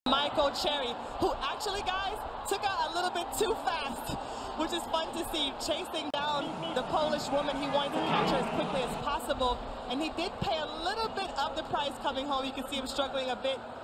Michael Cherry, who actually, guys, took out a little bit too fast, which is fun to see, chasing down the Polish woman. He wanted to catch her as quickly as possible, and he did pay a little bit of the price coming home. You can see him struggling a bit